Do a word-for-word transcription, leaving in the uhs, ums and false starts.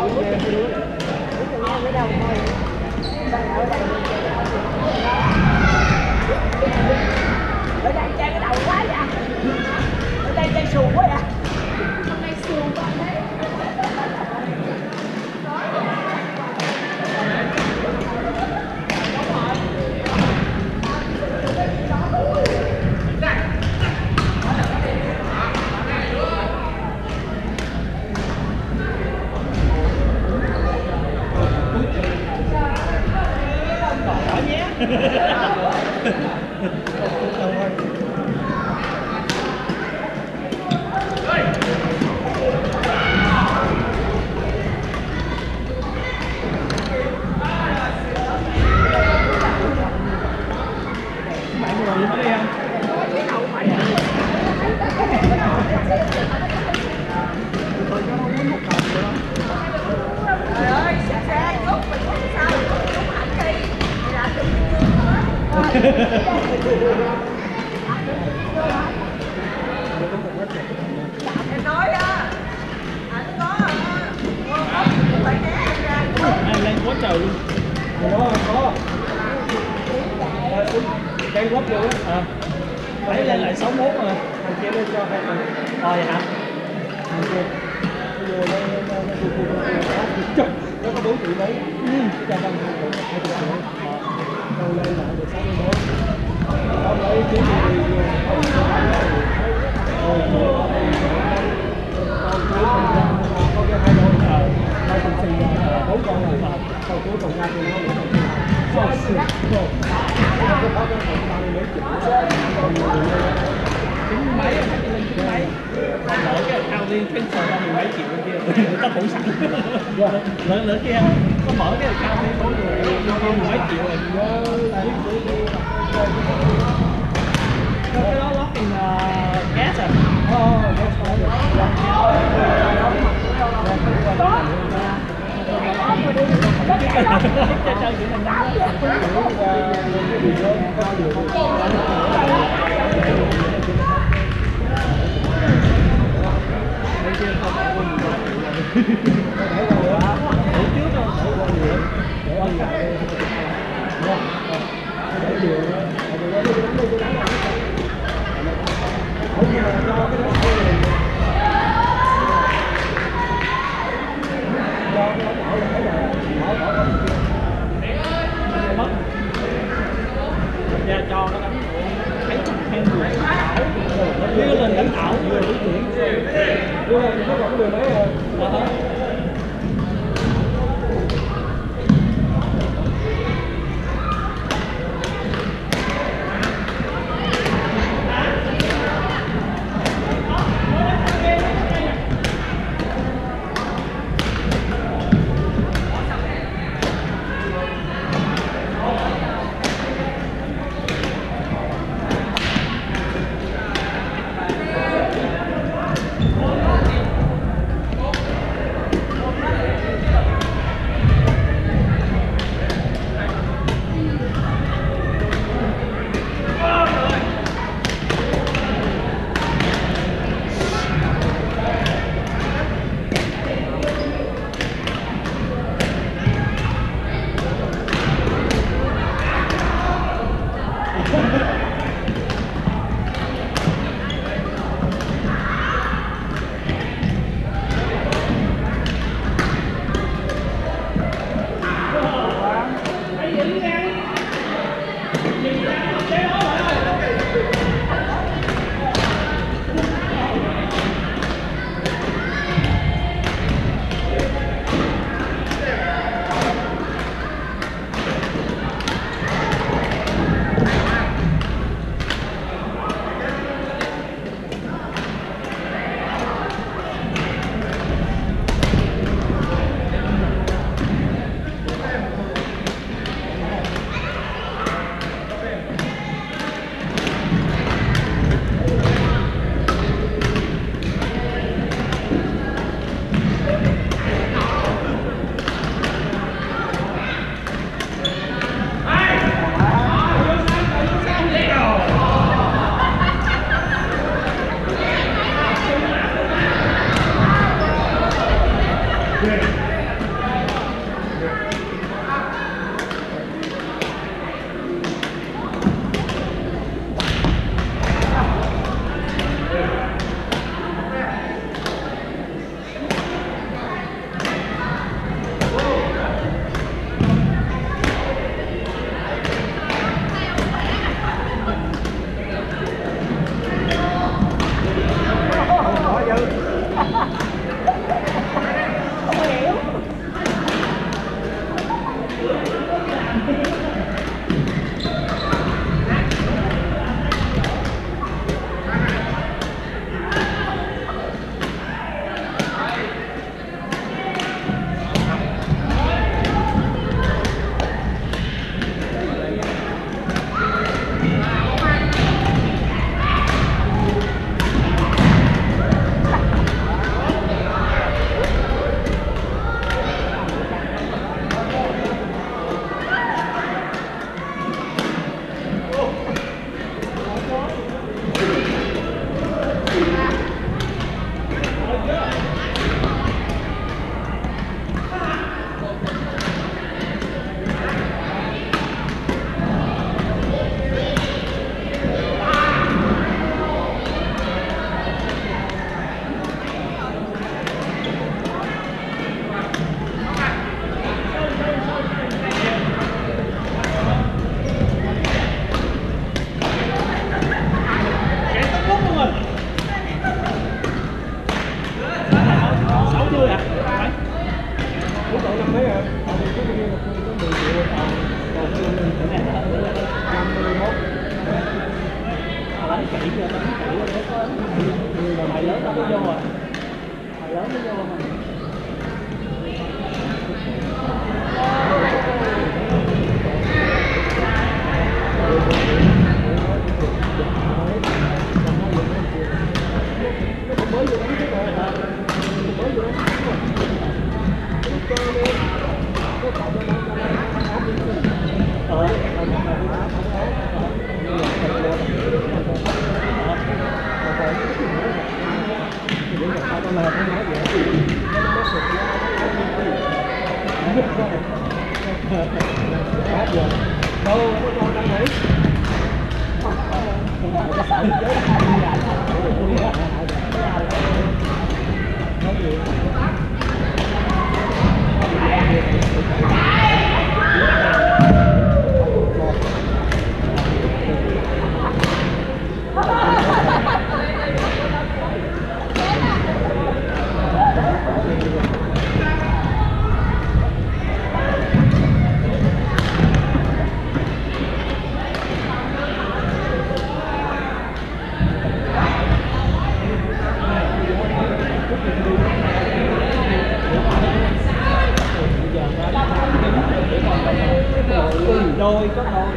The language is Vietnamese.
Ở đây chơi cái đầu quá vậy. Ở đây chơi xuồng quá vậy. Hôm nay xuồng quá đấy. Em nói á, anh có phải né em ra. Anh lên quá trời luôn. Có có. Đây quất vô á. À. Lấy lên lại sáu mốt mà. Thằng kia lên cho hai thằng. Rồi vậy hả? Thằng kia. Vô nó nó nó nó nó có bốn triệu mấy. Ừ. Cho bằng hai triệu nữa. Đâu lên lại được sáu mươi mốt. Ông lấy cái gì rồi có cái hai đôi hai thùng xì bốn con rồi sau cuối còn ra thì nó cũng còn xì rồi cái đó cái phần bao mấy triệu chín mấy lên chín mấy còn lỡ cái Audi Transfer ra mười mấy triệu bên kia người ta phủ sẵn lỡ lỡ kia có mở cái Audi có người mười mấy triệu rồi cái đó lót in gas à? Oh, gas cho cho những mình đang ra cho nó đánh thấy khen người đưa lên đánh ảo vừa đối tượng đưa lên nó vẫn mười mấy rồi. chưa ạ? Phải. Ủa cậu năm mấy rồi? Cậu có bao nhiêu? Có mười triệu. Còn cái này là năm mươi mốt. Đánh kỹ chưa? Đánh kỹ rồi. Mày lớn đâu có vô rồi. Mày lớn mới vô mà. Mới vô đánh cái rồi hả? Mới vô đánh cái rồi. Cái cơ đi. Cái cậu nó đang đang áp đi. Ờ, ờ, nó mà đi áp, áp, áp. Như là thật luôn. Ờ, ờ, ờ, cái gì nữa rồi. Thì để gặp tao là nó nói vậy. Nó nó sụt nó nó nó nó áp giờ. Đâu, nó con đang nghĩ. Không phải cái sợ chết. Nói gì? Đôi có đôi